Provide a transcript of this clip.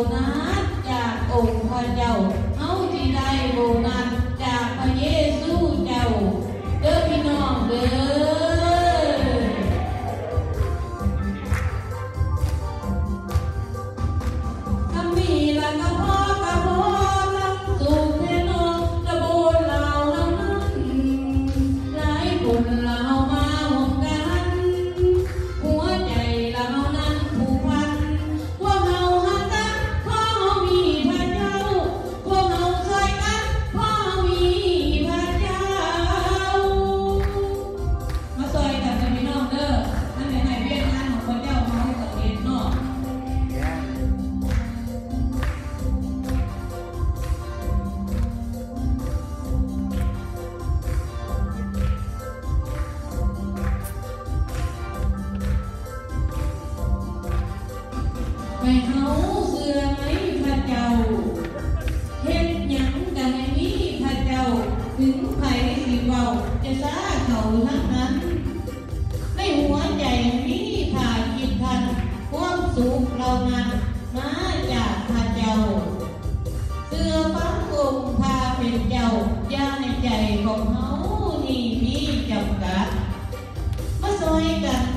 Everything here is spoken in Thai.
นัสจากองค์พระเจ้าเฮาที่ได้โบนัสจากพระเยซูเจ้าเด้อพี่น้องเด้อให้เฮาเชื่อในพระเจ้าเฮ็ดหยังก็ให้มีพระเจ้าถึงไผสิเว้าจะซาเขาทั้งนั้นในหัวใจมีท่าคิดทันความสุขเหล่านั้นมาจากพระเจ้าเชื่อฟังองค์พาเป็นเจ้าอย่าในใจของเฮานี่มีจำกัดมาช่วยกัน